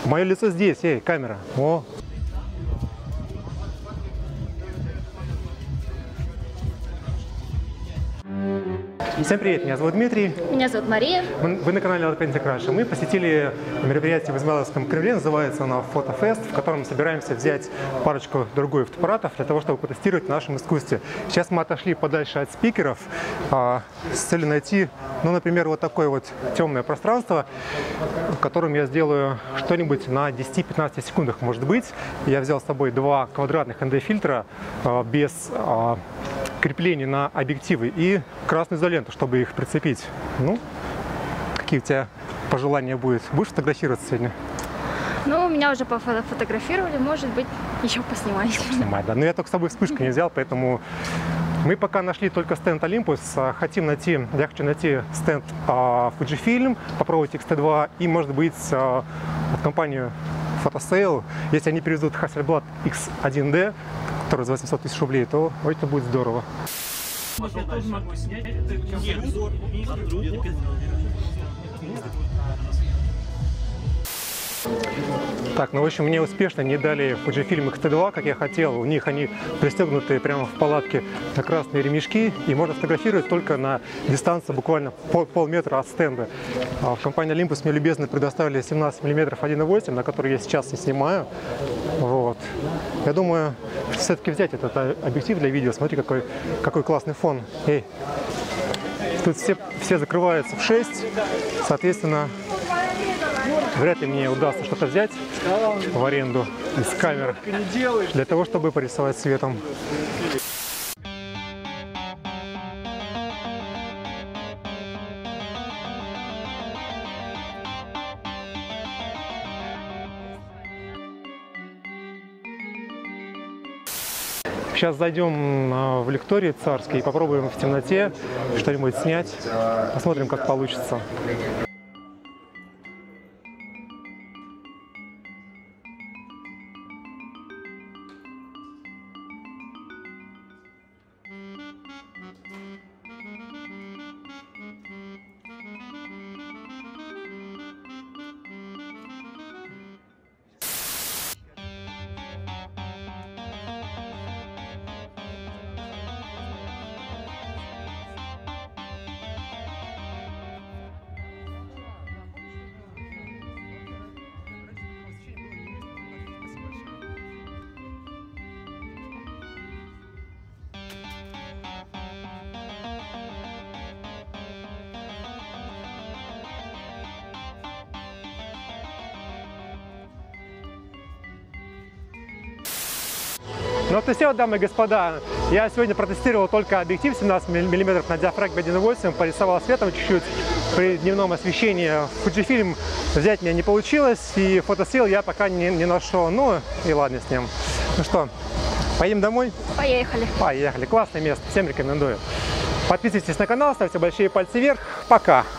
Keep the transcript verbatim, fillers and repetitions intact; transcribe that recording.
Мое лицо здесь, эй, камера. О. Всем привет, меня зовут Дмитрий. Меня зовут Мария. Вы на канале Authentic Russia. Мы посетили мероприятие в Измайловском Кремле, называется оно Фотофест, в котором собираемся взять парочку другой фотоаппаратов для того, чтобы потестировать в нашем искусстве. Сейчас мы отошли подальше от спикеров а, с целью найти, ну, например, вот такое вот темное пространство, в котором я сделаю что-нибудь на десяти-пятнадцати секундах, может быть. Я взял с собой два квадратных эн дэ-фильтра а, без а, крепления на объективы и красную изоленту, чтобы их прицепить. Ну, какие у тебя пожелания будут? Будешь фотографироваться сегодня? Ну, меня уже пофотографировали, может быть, еще поснимать. Снимать, да. Но я только с собой вспышку не взял, поэтому мы пока нашли только стенд Olympus. Хотим найти, я хочу найти стенд а, Fujifilm, попробовать икс тэ два и, может быть, а, от компании Photosale. Если они перевезут Hasselblad икс один дэ, который за восемьсот тысяч рублей, то это будет здорово. Я тоже могу снять. Так, ну в общем, мне успешно не дали Fujifilm икс тэ два, как я хотел. У них они пристегнуты прямо в палатке на красные ремешки, и можно фотографировать только на дистанции буквально пол, полметра от стенда. А в компании Olympus мне любезно предоставили семнадцать миллиметров один и восемь, на который я сейчас и снимаю. Вот. Я думаю, все-таки взять этот объектив для видео. Смотри, какой, какой классный фон. Эй. Тут все, все закрываются в шесть, соответственно, вряд ли мне удастся что-то взять в аренду из камер для того, чтобы порисовать светом. Сейчас зайдем в лекторий царский и попробуем в темноте что-нибудь снять. Посмотрим, как получится. Ну вот и все, дамы и господа. Я сегодня протестировал только объектив семнадцать миллиметров на диафрагме один и восемь, порисовал светом чуть-чуть при дневном освещении. Fujifilm взять мне не получилось, и Photosale я пока не, не нашел. Ну и ладно с ним. Ну что, поедем домой? Поехали. Поехали. Классное место, всем рекомендую. Подписывайтесь на канал, ставьте большие пальцы вверх. Пока!